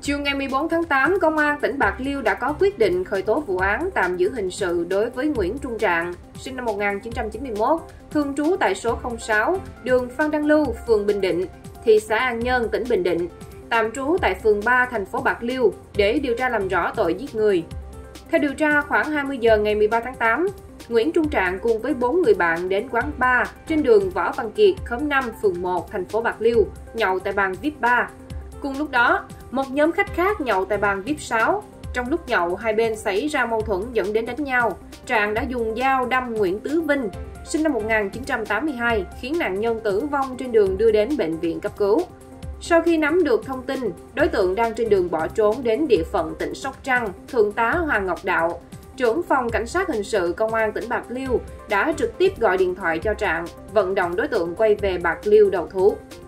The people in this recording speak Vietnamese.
Chiều ngày 14 tháng 8, Công an tỉnh Bạc Liêu đã có quyết định khởi tố vụ án tạm giữ hình sự đối với Nguyễn Trung Trạng, sinh năm 1991, thường trú tại số 06, đường Phan Đăng Lưu, phường Bình Định, thị xã An Nhơn, tỉnh Bình Định, tạm trú tại phường 3, thành phố Bạc Liêu để điều tra làm rõ tội giết người. Theo điều tra, khoảng 20 giờ ngày 13 tháng 8, Nguyễn Trung Trạng cùng với 4 người bạn đến quán bar trên đường Võ Văn Kiệt, khóm 5, phường 1, thành phố Bạc Liêu, nhậu tại bàn VIP 3. Cùng lúc đó, một nhóm khách khác nhậu tại bàn VIP 6. Trong lúc nhậu, hai bên xảy ra mâu thuẫn dẫn đến đánh nhau. Trạng đã dùng dao đâm Nguyễn Tứ Vinh, sinh năm 1982, khiến nạn nhân tử vong trên đường đưa đến bệnh viện cấp cứu. Sau khi nắm được thông tin, đối tượng đang trên đường bỏ trốn đến địa phận tỉnh Sóc Trăng, Thượng tá Hoàng Ngọc Đạo, trưởng phòng cảnh sát hình sự Công an tỉnh Bạc Liêu đã trực tiếp gọi điện thoại cho Trạng, vận động đối tượng quay về Bạc Liêu đầu thú.